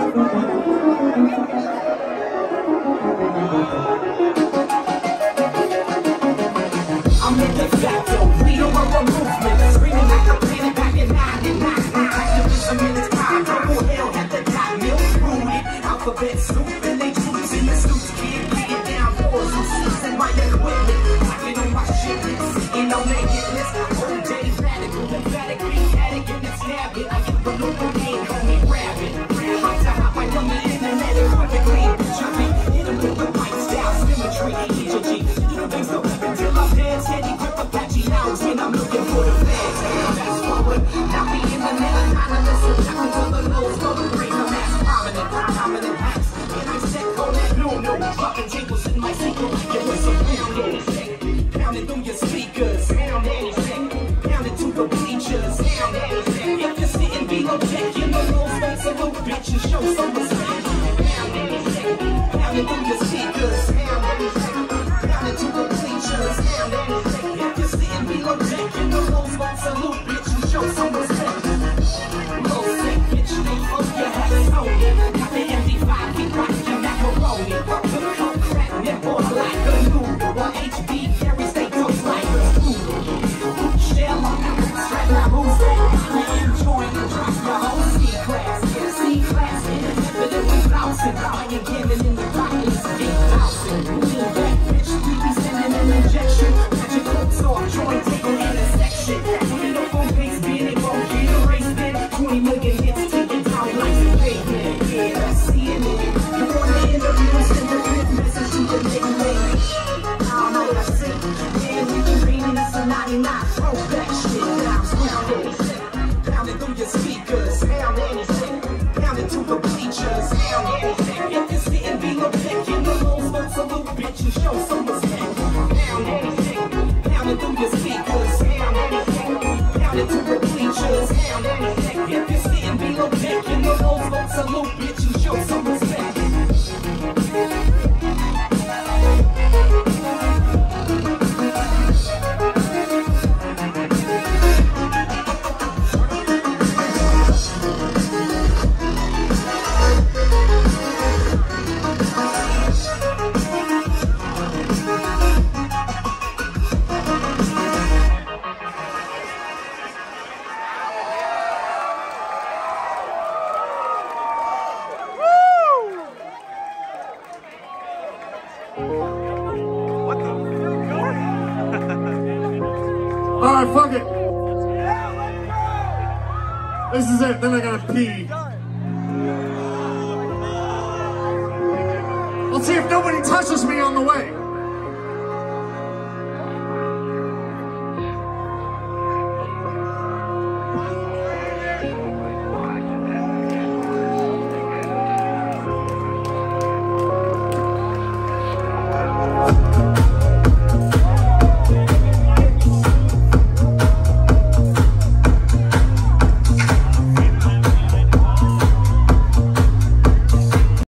I'm in the facto, leader of the movement, screaming like a planet back in 99. Activism in its prime, purple hell had the dot milk rooted. Alphabet soup and they troops in the suits, kid, laying down boards and seats and my equipment. Knocking on my shipments, sitting on their hit list. Whole day radical, emphatic, being addict in its habit. I get the local game, call me rabbit. Hot to hop, I know the internet is perfectly. Bitch, I be hit him with the lifestyle, symmetry, energy. You don't think so? Until I'm dead, steady, grip Apache hounds when I'm looking for the feds. Fast forward, now we in the net, anonymous. Jumping to the lows, go to bring the mass prominent hacks. Antisec on that no, dropping tables in my sequel. It was some pound Antisec, pounding through your speakers. Pound Antisec, pounding to the bleachers. Pound Antisec, if you're sitting below check, you know those folks a little bitch and show some respect. Pound Antisec, pounding through your speakers. Pound Antisec, pounding to the bleachers. Pound Antisec, if you're sitting below check, you know those folks a little bitch and show some respect. Low sick bitch, they fuck your hats on it. Got the MD5, we rock your macaroni. The coke crack, nipple like a noodle. Or HB carries they dope like a poodle. Shell on the strap my boots. I'm enjoying the drop your whole C-class. Yeah, C-class, independently bouncing. Buying again and in the pockets, bouncing. Lean back, bitch, we be sending an injection. Magic hooks off, joint taking intersection. Put it up on base, being it won't get erased. 20 million hits, taking down like the pavement. Yeah, that's seeing it. You want to interview and send a good message to the nigga lady. I don't know what I see. Man, we can read in this 99. Throwback shit. Now I'm pound Antisec, pounding through your speakers. Pound Antisec, pounding to the bleachers. Pound Antisec, if you're sitting below deck, you know those folks a little bitch and show some respect. Pound Antisec, pounding through your speakers. Pound Antisec, pounding to the bleachers. Pound Antisec, if you're sitting below deck, you know those folks a little bitch and show some respect. Alright, fuck it. This is it, then I gotta pee. Let's see if nobody touches me on the way.